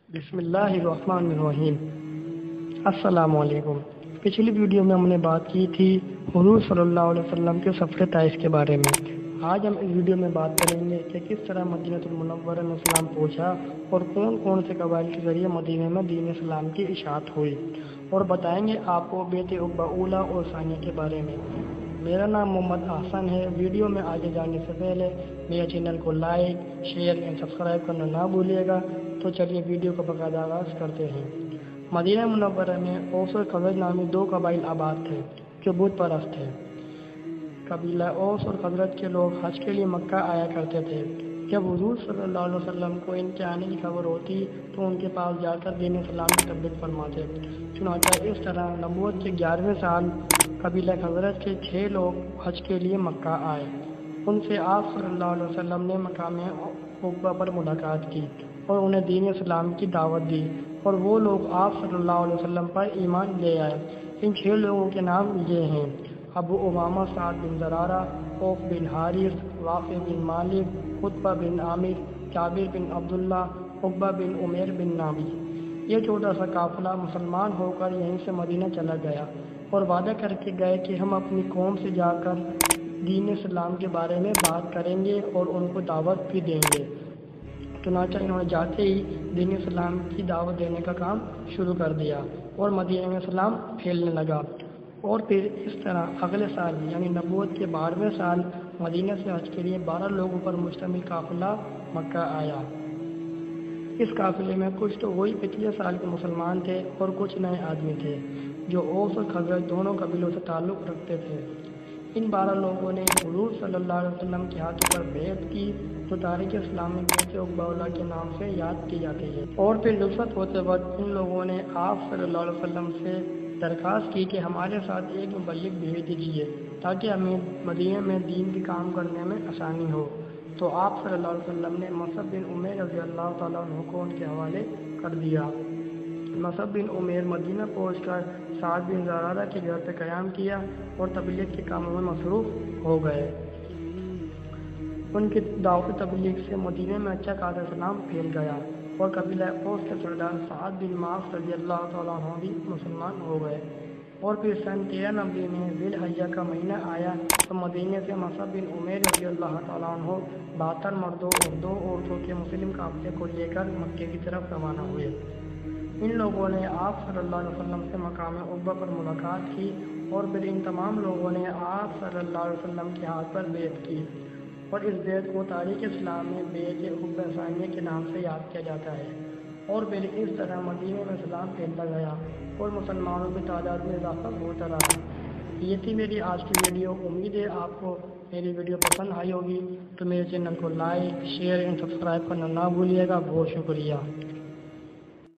बिस्मिल्लाहिर्रहमानिर्रहीम। अस्सलाम वालेकुम। पिछली वीडियो में हमने बात की थी हुजूर सल्लल्लाहु अलैहि वसल्लम के सफ़र ताइफ के बारे में। आज हम इस वीडियो में बात करेंगे कि किस तरह मदीनतुल मुनव्वरा में इस्लाम पहुंचा और कौन कौन से कबाइल के जरिए मदीने में दीन इस्लाम की इशाअत हुई, और बताएंगे आपको बैत-ए-उक़बा आउला और सानिया के बारे में। मेरा नाम मोहम्मद ahsan है। वीडियो में आगे जाने से पहले मेरे चैनल को लाइक, शेयर एंड सब्सक्राइब करना ना भूलिएगा। तो चलिए वीडियो का बाकायदा आगाज़ करते हैं। मदीना मुनव्वरा में औस और खज़रज नामी दो कबाइल आबाद थे जो बुत परस्त थे। कबीला औस और खज़रज के लोग हज के लिए मक्का आया करते थे। जब हुजूर सल्लल्लाहु अलैहि वसल्लम को इनके आने की खबर होती तो उनके पास जाकर दीन इस्लाम की तबलीग फरमाते। चुनांचे इस तरह नबूवत के 11वें साल कबीला खज़रज के 6 लोग हज के लिए मक्का आए। उनसे आप सल्लल्लाहु अलैहि वसल्लम ने मकाम उक़बा पर मुलाकात की और उन्हें दीन इस्लाम की दावत दी, और वो लोग आप सल्लल्लाहु अलैहि वसल्लम पर ईमान ले आए। इन 6 लोगों के नाम ये हैं: Abu Umama Saad bin Zurara, Auf bin Harith, Waqi bin Malik, Utba बिन आमिर, जाबिर बिन अब्दुल्ला, उक़बा बिन उमैर बिन नाबी। ये छोटा सा काफ़िला मुसलमान होकर यहीं से मदीना चला गया और वादा करके गए कि हम अपनी कौम से जाकर दीन इस्लाम के बारे में बात करेंगे और उनको दावत भी देंगे। चुनांचे इन्होंने जाते ही दीन इस्लाम की दावत देने का काम शुरू कर दिया और मदीने में इस्लाम फैलने लगा। और फिर इस तरह अगले साल यानी नबूवत के 12वें साल मदीना से हज के लिए 12 लोगों पर मुश्तमिल काफ़िला मक्का आया। इस काफ़िले में कुछ तो वही पिछले साल के मुसलमान थे और कुछ नए आदमी थे जो औस और खज़रज दोनों कबीलों से ताल्लुक़ रखते थे। इन 12 लोगों ने हुजूर सल्लल्लाहु अलैहि वसल्लम के हाथों पर बैत की, जो तारीख़ इस्लाम में बैत-ए-उक़बा आउला के नाम से याद की जाती है। और फिर रुखसत होते वक्त इन लोगों ने आप सल्लल्लाहु अलैहि वसल्लम से दरख्वास्त की कि हमारे साथ एक मुबल्लिग भेज दीजिए ताकि हमें मदीने में दीन के काम करने में आसानी हो। तो आप सल्लल्लाहु अलैहि वसल्लम ने मसअब बिन उमैर रज़ियल्लाहु तआला अन्हु को उनके हवाले कर दिया। मसअब बिन उमैर मदीना पहुंचकर साद बिन ज़रारा के घर पर क़याम किया और तबलीग के कामों में मसरूफ़ हो गए। उनकी दावत तबलीग से मदीने में अच्छा खासा इस्लाम फैल गया और कबीला औस के सरदार साद बिन मास रज़ियल्लाहु तआला अन्हु भी मुसलमान हो गए। और फिर सन 13 नबी में ज़िल-हज्जा का महीना आया तो मदीने से मसअब बिन उमैर रज़ियल्लाहु तआला अन्हु 72 मर्दों और 2 औरतों के मुस्लिम काफ़िले को लेकर मक्के की तरफ रवाना हुए। इन लोगों ने आप सल्लल्लाहु अलैहि वसल्लम से मकाम उक़बा पर मुलाकात की और फिर इन तमाम लोगों ने आप सल्लल्लाहु अलैहि वसल्लम के हाथ पर बैत की, और इस बैत को तारीख़ इस्लाम में बait-ए-सानिया के नाम से याद किया जाता है। और फिर इस तरह मदीने में इस्लाम फैलता गया और मुसलमानों की तादाद में इजाफा होता रहा। ये थी मेरी आज की वीडियो। उम्मीद है आपको मेरी वीडियो पसंद आई होगी। तो मेरे चैनल को लाइक, शेयर एंड सब्सक्राइब करना ना भूलिएगा। बहुत शुक्रिया।